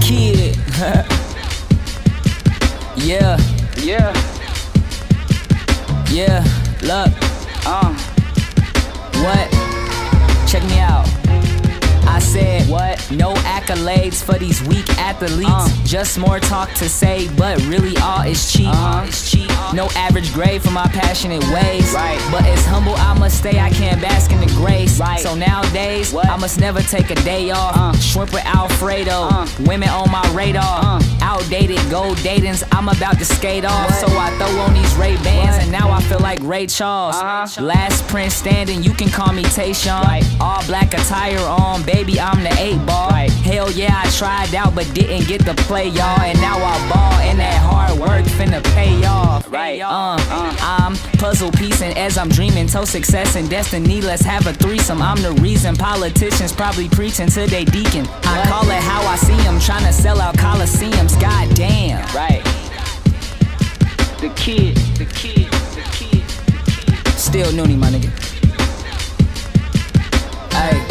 kid. Yeah. Yeah. Yeah. Look. What? Check me out. I said, What? No accolades for these weak athletes. Just more talk to say, but really all is cheap. It's cheap. No average grade for my passionate ways. Right. But as humble I must stay, I can't bask in the grace. Right. So nowadays, What? I must never take a day off. Shrimp with Alfredo. Women on my radar. Outdated gold datings, I'm about to skate off. What? So I throw on these Ray-Bans, What? and now I feel like Ray Charles. Last Prince standing, you can call me Tayshawn. Right. All black attire on, baby, I'm the 8-ball. Right. Hell yeah, I tried out but didn't get to play, y'all. And now I ball, and that hard work finna pay off. Right. I'm puzzle piecing as I'm dreaming. To success and destiny, let's have a threesome. I'm the reason politicians probably preaching to they deacon. I What? call it how I see them, trying to sell out coliseums. God damn. Right. The kid. The kid. The kid. The kid. Still Noonie, my nigga. Hey.